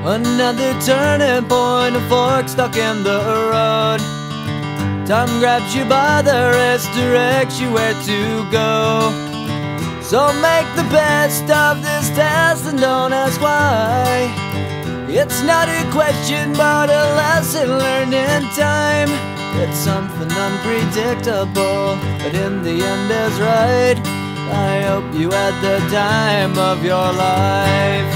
Another turning point, a fork stuck in the road. Time grabs you by the wrist, directs you where to go. So make the best of this test and don't ask why. It's not a question but a lesson learned in time. It's something unpredictable, but in the end is right. I hope you had the time of your life.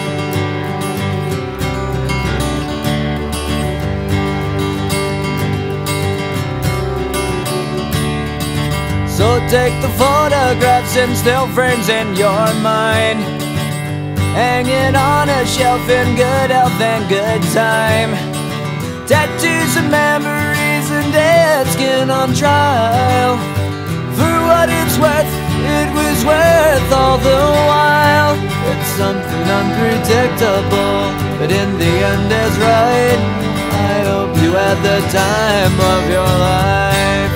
So take the photographs and still frames in your mind, hanging on a shelf in good health and good time. Tattoos and memories and dead skin on trial. For what it's worth, it was worth all the while. It's something unpredictable, but in the end is right. I hope you had the time of your life.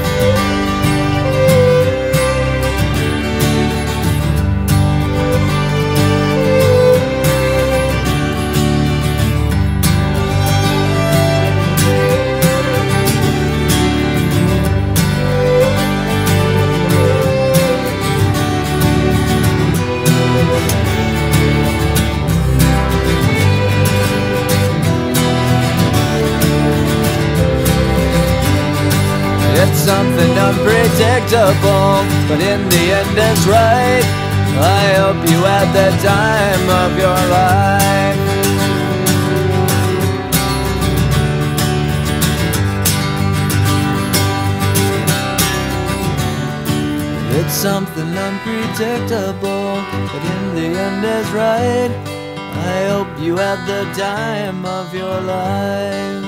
It's something unpredictable, but in the end it's right. I hope you had the time of your life. It's something unpredictable, but in the end is right. I hope you had the time of your life.